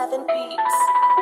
Southern Beats.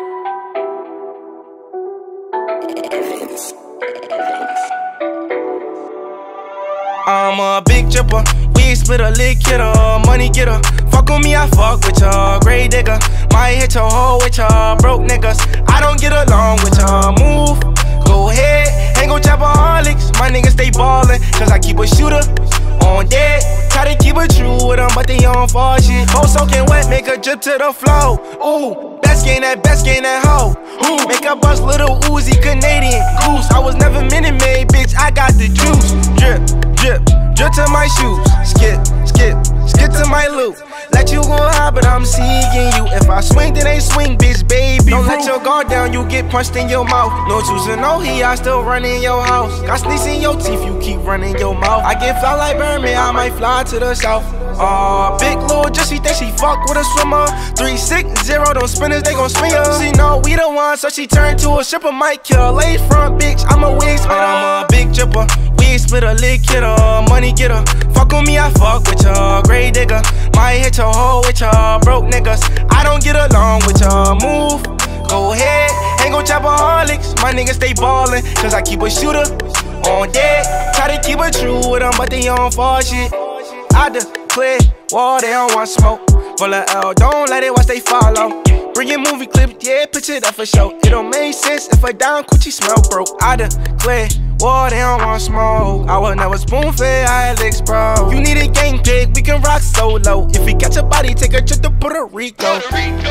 I'm a big chipper, we split a lick hitter, money getter. Fuck with me, I fuck with ya, grave digger. Might hit your hoe with ya, broke niggas. I don't get along with ya, move, go ahead, ain't gon' chopaholics. My niggas stay ballin', cause I keep a shooter on deck. Try to keep it true with them, but they on fall shit. Hoe soaking wet, make a drip to the flow. Ooh, best game that hoe. Ooh, make a bust little Uzi, Canadian goose. I was never Minute Maid, bitch, I got the juice. Drip, drip, drip to my shoes. Skip, skip, skip to my loop. Let you go high, but I'm seeking you. If I swing, then they swing, bitch, baby. Don't let your guard down, you get punched in your mouth. No choosing, no he, I still run in your house. Got sneaks in your teeth, you keep running your mouth. I get fly like Birdman, I might fly to the south. Big Lil' just she think she fuck with a swimmer. 360, them spinners, they gon' swing her. She know we the one, so she turned to a stripper. Might kill lay front, bitch, I'm a wig spitter. I'm a big chipper, we split a lick hitter, money getter. Fuck with me, I fuck with ya, grave digger. Might hit your hoe with ya, broke niggas. I don't get along with ya, move, go ahead, ain't gon' chopaholics. My niggas stay ballin', cause I keep a shooter on deck. Try to keep it true with them, but they on fall shit. I declare war, they don't want smoke. Full of L, don't let it watch they follow. Bring your movie clip, yeah, picture that for show. It don't make sense if I down coochie smell broke. I declare war, they don't want smoke. I was never spoon fed, I had licks, bro. You need a gang pig, we can rock solo. If we catch a body, take a trip to Puerto Rico. Puerto Rico,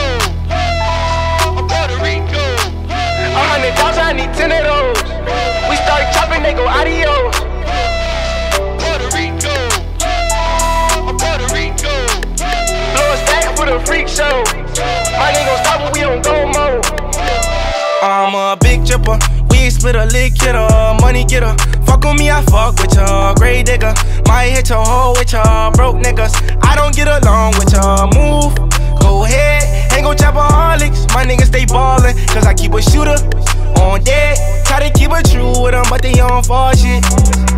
Puerto Rico. 100,000, I need 10 of those. We start chopping, they go adios. Puerto Rico, Puerto Rico. Blow a stack for the freak show. My nigga gon' stop when we on go mode. I'm a big chipper, we split a lick hitter, money getter. Fuck with me, I fuck with ya, grave digger. Might hit your hoe with ya, broke niggas. I don't get along with ya, move, go ahead, ain't gon' chopaholics. My niggas stay ballin', cause I keep a shooter on deck. Try to keep it true with them, but they on fall shit.